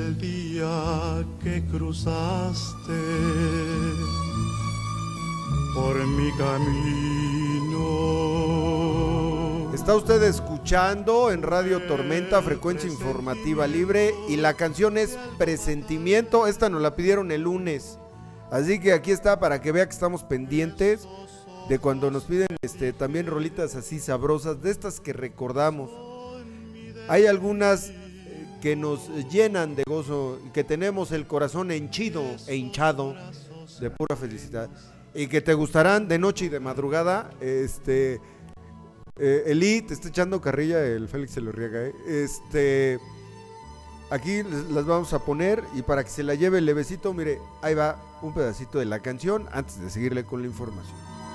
el día que cruzaste por mi camino. Está usted escuchando en Radio Tormenta, frecuencia informativa libre, y la canción es Presentimiento. Esta nos la pidieron el lunes, así que aquí está para que vea que estamos pendientes de cuando nos piden también rolitas así sabrosas, de estas que recordamos. Hay algunas que nos llenan de gozo, que tenemos el corazón henchido e hinchado de pura felicidad, y que te gustarán de noche y de madrugada. Eli, te está echando carrilla el Félix Elorriaga, aquí las vamos a poner, y para que se la lleve levecito, mire, ahí va un pedacito de la canción antes de seguirle con la información.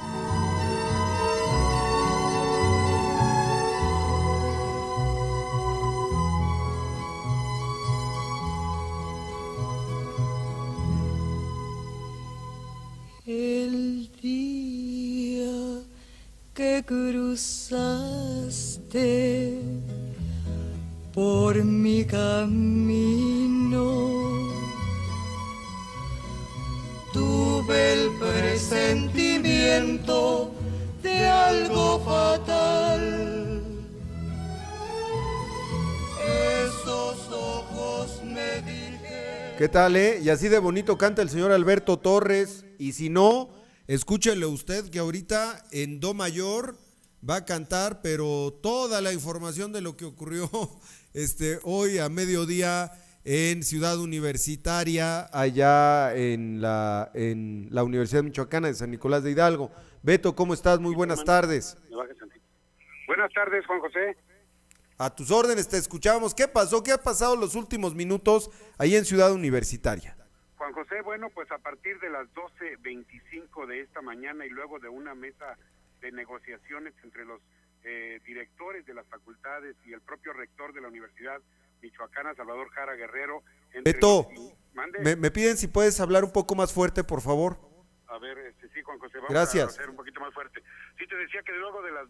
El día que cruzaste por mi camino, tuve el presentimiento de algo fatal. Esos ojos me dijeron... ¿Qué tal, Y así de bonito canta el señor Alberto Torres. Y si no, escúchele usted que ahorita en Do mayor va a cantar, pero toda la información de lo que ocurrió hoy a mediodía en Ciudad Universitaria, allá en la Universidad Michoacana de San Nicolás de Hidalgo. Beto, ¿cómo estás? Muy buenas tardes. Buenas tardes, Juan José. A tus órdenes, te escuchamos. ¿Qué pasó? ¿Qué ha pasado los últimos minutos ahí en Ciudad Universitaria? Juan José, bueno, pues a partir de las 12:25 de esta mañana y luego de una mesa de negociaciones entre los directores de las facultades y el propio rector de la Universidad Michoacana, Salvador Jara Guerrero. Beto, me piden si puedes hablar un poco más fuerte, por favor. A ver, sí, Juan José, vamos Gracias. a hacer un poquito más fuerte. Sí, te decía que luego de las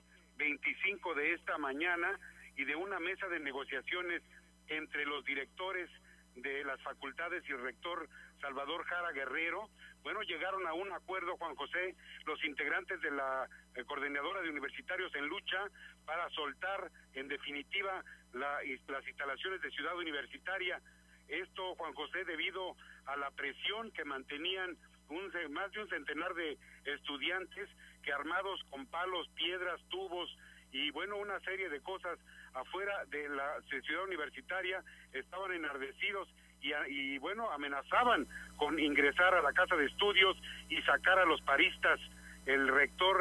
12:25 de esta mañana y de una mesa de negociaciones entre los directores de las facultades y el rector Salvador Jara Guerrero, bueno, llegaron a un acuerdo, Juan José, los integrantes de la coordinadora de universitarios en lucha para soltar en definitiva las instalaciones de Ciudad Universitaria. Esto, Juan José, debido a la presión que mantenían más de un centenar de estudiantes que, armados con palos, piedras, tubos y bueno, una serie de cosas afuera de la Ciudad Universitaria, estaban enardecidos y bueno, amenazaban con ingresar a la casa de estudios y sacar a los paristas. El rector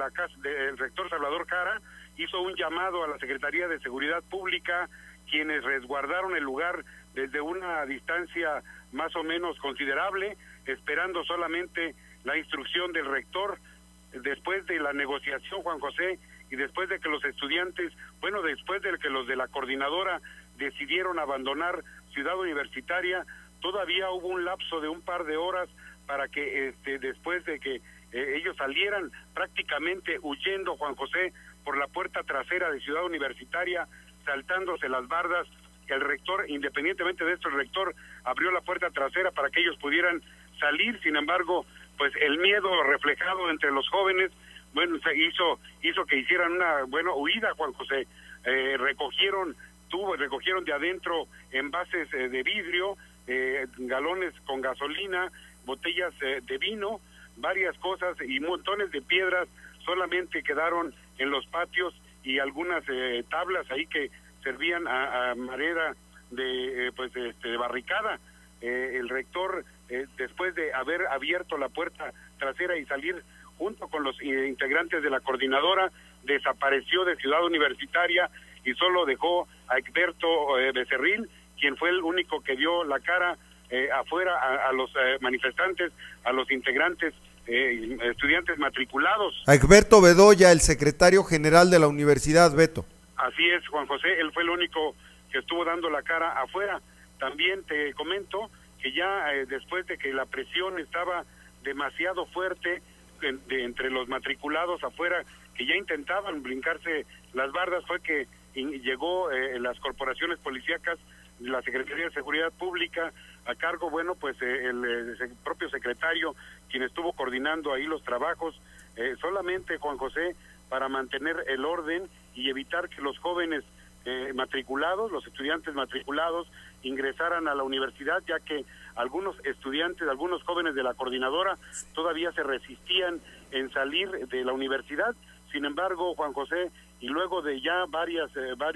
el rector Salvador Jara hizo un llamado a la Secretaría de Seguridad Pública, quienes resguardaron el lugar desde una distancia más o menos considerable, esperando solamente la instrucción del rector. Después de la negociación, Juan José, y después de que los estudiantes, bueno, después de que los de la coordinadora decidieron abandonar Ciudad Universitaria, todavía hubo un lapso de un par de horas para que después de que ellos salieran prácticamente huyendo, Juan José, por la puerta trasera de Ciudad Universitaria, saltándose las bardas. El rector, independientemente de esto, el rector abrió la puerta trasera para que ellos pudieran salir. Sin embargo, pues el miedo reflejado entre los jóvenes, bueno, hizo que hicieran una huida, Juan José. Recogieron de adentro envases de vidrio, galones con gasolina, botellas de vino, varias cosas y montones de piedras solamente quedaron en los patios, y algunas tablas ahí que servían a manera de barricada. El rector, después de haber abierto la puerta trasera y salir junto con los integrantes de la coordinadora, desapareció de Ciudad Universitaria y solo dejó a Egberto Becerril, quien fue el único que dio la cara afuera a los manifestantes, a los integrantes, estudiantes matriculados. A Egberto Bedoya, el secretario general de la universidad, Beto. Así es, Juan José, él fue el único que estuvo dando la cara afuera. También te comento que ya después de que la presión estaba demasiado fuerte entre los matriculados afuera, que ya intentaban brincarse las bardas, fue que llegó las corporaciones policíacas, la Secretaría de Seguridad Pública, a cargo, bueno, pues el propio secretario, quien estuvo coordinando ahí los trabajos, solamente, Juan José, para mantener el orden y evitar que los jóvenes matriculados, los estudiantes matriculados, ingresaran a la universidad, ya que algunos estudiantes, algunos jóvenes de la coordinadora todavía se resistían en salir de la universidad. Sin embargo, Juan José, y luego de ya varios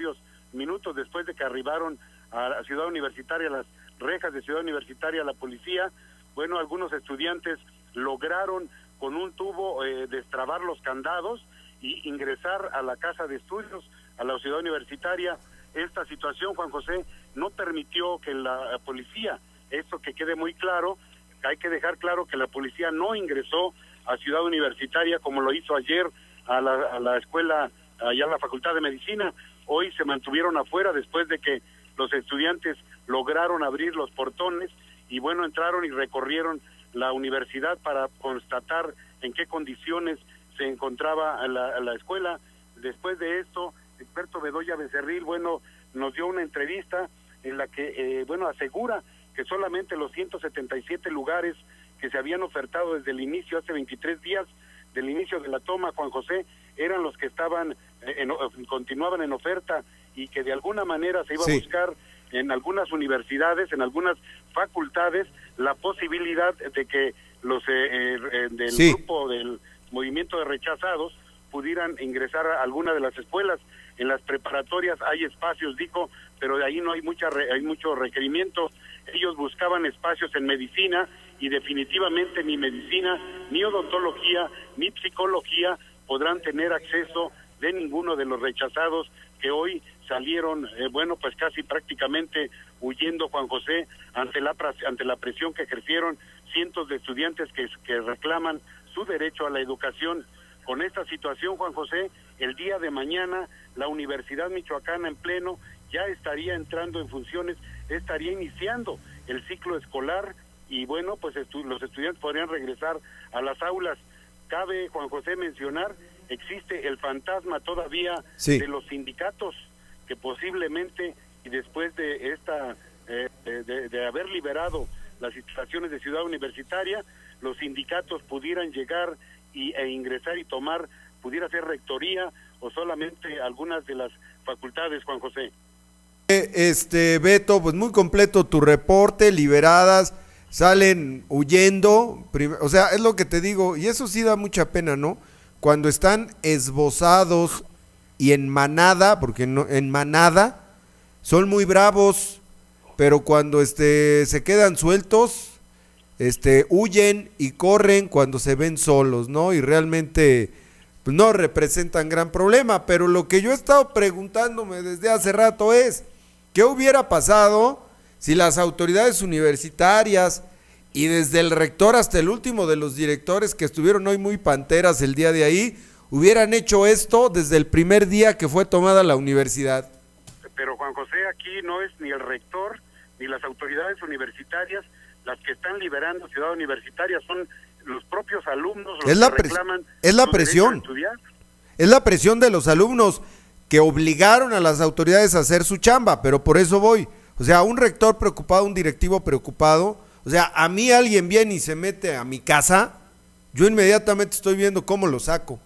minutos después de que arribaron a la Ciudad Universitaria, las rejas de Ciudad Universitaria, la policía, bueno, algunos estudiantes lograron con un tubo destrabar los candados y ingresar a la casa de estudios, a la Ciudad Universitaria. Esta situación, Juan José, no permitió que la policía, esto que quede muy claro, hay que dejar claro que la policía no ingresó a Ciudad Universitaria como lo hizo ayer a la escuela, allá a la Facultad de Medicina. Hoy se mantuvieron afuera después de que los estudiantes lograron abrir los portones y bueno, entraron y recorrieron la universidad para constatar en qué condiciones se encontraba la escuela. Después de esto, Experto Bedoya Becerril, bueno, nos dio una entrevista en la que, bueno, asegura que solamente los 177 lugares que se habían ofertado desde el inicio, hace 23 días del inicio de la toma, Juan José, eran los que estaban, continuaban en oferta, y que de alguna manera se iba a buscar en algunas universidades, en algunas facultades, la posibilidad de que los del grupo del movimiento de rechazados pudieran ingresar a alguna de las escuelas. En las preparatorias hay espacios, dijo, pero de ahí no hay hay mucho requerimiento. Ellos buscaban espacios en medicina y definitivamente ni medicina, ni odontología, ni psicología podrán tener acceso de ninguno de los rechazados que hoy salieron, bueno, pues casi prácticamente huyendo, Juan José, ante la presión que ejercieron cientos de estudiantes que reclaman su derecho a la educación. Con esta situación, Juan José, el día de mañana la Universidad Michoacana en pleno ya estaría entrando en funciones, estaría iniciando el ciclo escolar y bueno, pues los estudiantes podrían regresar a las aulas. Cabe, Juan José, mencionar, existe el fantasma todavía de los sindicatos, que posiblemente, y después de esta de haber liberado las instalaciones de Ciudad Universitaria, los sindicatos pudieran llegar e ingresar y tomar, pudiera ser rectoría o solamente algunas de las facultades, Juan José. Beto, pues muy completo tu reporte, liberadas, salen huyendo, o sea, es lo que te digo, y eso sí da mucha pena, ¿no? Cuando están esbozados y en manada, porque no, en manada, son muy bravos, pero cuando se quedan sueltos, huyen y corren cuando se ven solos, ¿no? Y realmente pues, no representan gran problema, pero lo que yo he estado preguntándome desde hace rato es, ¿qué hubiera pasado si las autoridades universitarias y desde el rector hasta el último de los directores que estuvieron hoy muy panteras el día de ahí, hubieran hecho esto desde el primer día que fue tomada la universidad? Pero Juan José, aquí no es ni el rector ni las autoridades universitarias las que están liberando Ciudad Universitaria, son los propios alumnos los que reclaman es la presión, es la presión de los alumnos que obligaron a las autoridades a hacer su chamba, pero por eso voy, o sea, un rector preocupado, un directivo preocupado, o sea, a mí alguien viene y se mete a mi casa, yo inmediatamente estoy viendo cómo lo saco,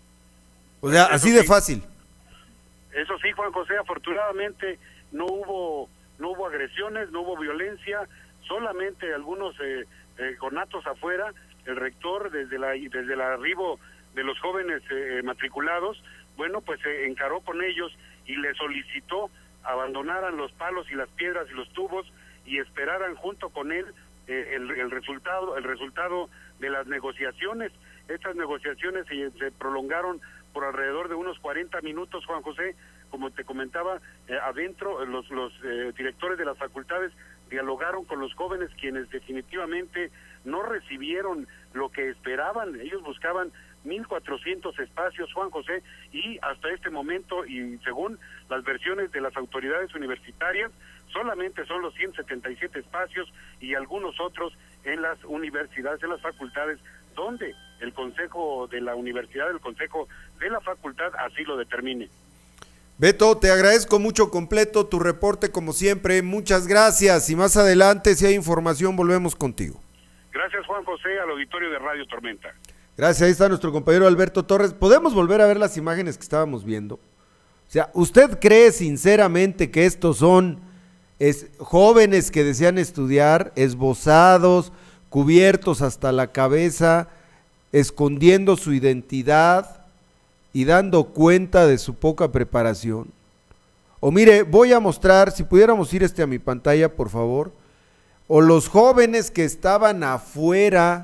o sea, así de fácil. Eso sí, Juan José, afortunadamente no hubo agresiones, no hubo violencia, solamente algunos conatos afuera. El rector desde el arribo de los jóvenes matriculados, bueno, pues se encaró con ellos y les solicitó abandonaran los palos y las piedras y los tubos y esperaran junto con él el resultado de las negociaciones. Estas negociaciones se prolongaron por alrededor de unos 40 minutos, Juan José. Como te comentaba, adentro los directores de las facultades dialogaron con los jóvenes, quienes definitivamente no recibieron lo que esperaban. Ellos buscaban 1,400 espacios, Juan José, y hasta este momento, y según las versiones de las autoridades universitarias, solamente son los 177 espacios y algunos otros en las universidades, en las facultades, donde el consejo de la universidad, el consejo de la facultad así lo determine. Beto, te agradezco mucho completo tu reporte como siempre, muchas gracias y más adelante si hay información volvemos contigo. Gracias Juan José, al auditorio de Radio Tormenta. Gracias, ahí está nuestro compañero Alberto Torres. ¿Podemos volver a ver las imágenes que estábamos viendo? O sea, ¿usted cree sinceramente que estos son jóvenes que desean estudiar, esbozados, cubiertos hasta la cabeza, escondiendo su identidad y dando cuenta de su poca preparación? O mire, voy a mostrar, si pudiéramos ir a mi pantalla, por favor, o los jóvenes que estaban afuera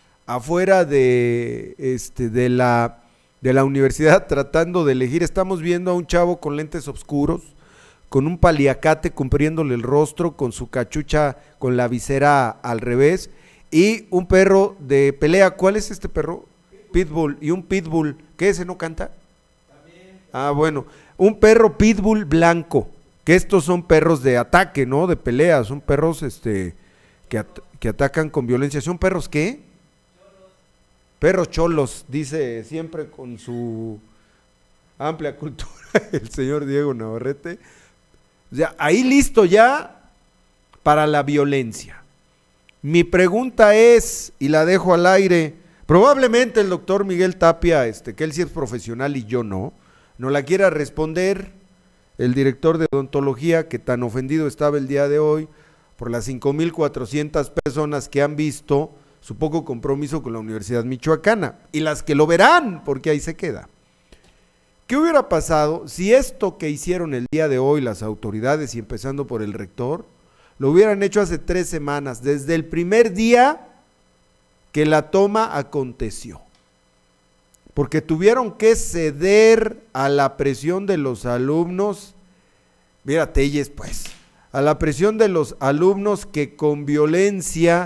de la universidad tratando de elegir. Estamos viendo a un chavo con lentes oscuros, con un paliacate cubriéndole el rostro, con su cachucha, con la visera al revés, y un perro de pelea. ¿Cuál es este perro? Pitbull. Y un pitbull, ¿qué ese no canta? También. Ah, bueno, un perro pitbull blanco, que estos son perros de ataque, ¿no? De pelea, son perros que atacan con violencia. ¿Son perros qué? Perros cholos, dice siempre con su amplia cultura el señor Diego Navarrete. O sea, ahí listo ya para la violencia. Mi pregunta es, y la dejo al aire, probablemente el doctor Miguel Tapia, que él sí es profesional y yo no la quiera responder, el director de odontología, que tan ofendido estaba el día de hoy por las 5,400 personas que han visto su poco compromiso con la Universidad Michoacana, y las que lo verán, porque ahí se queda. ¿Qué hubiera pasado si esto que hicieron el día de hoy las autoridades, y empezando por el rector, lo hubieran hecho hace 3 semanas, desde el primer día que la toma aconteció? Porque tuvieron que ceder a la presión de los alumnos, mira Telles pues, a la presión de los alumnos que con violencia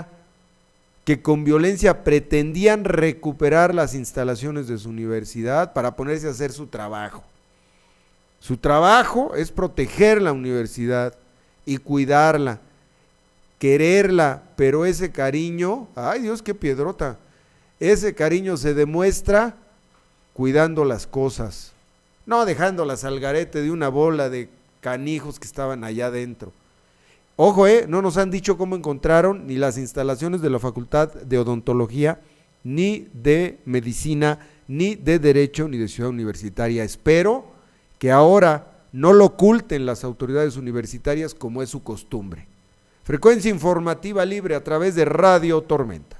pretendían recuperar las instalaciones de su universidad para ponerse a hacer su trabajo. Su trabajo es proteger la universidad y cuidarla, quererla, pero ese cariño, ay Dios, qué piedrota, ese cariño se demuestra cuidando las cosas, no dejándolas al garete de una bola de canijos que estaban allá adentro. Ojo, no nos han dicho cómo encontraron ni las instalaciones de la Facultad de Odontología, ni de Medicina, ni de Derecho, ni de Ciudad Universitaria. Espero que ahora no lo oculten las autoridades universitarias como es su costumbre. Frecuencia informativa libre a través de Radio Tormenta.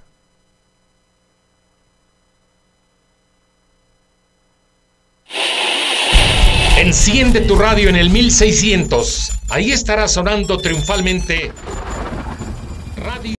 Enciende tu radio en el 1600. Ahí estará sonando triunfalmente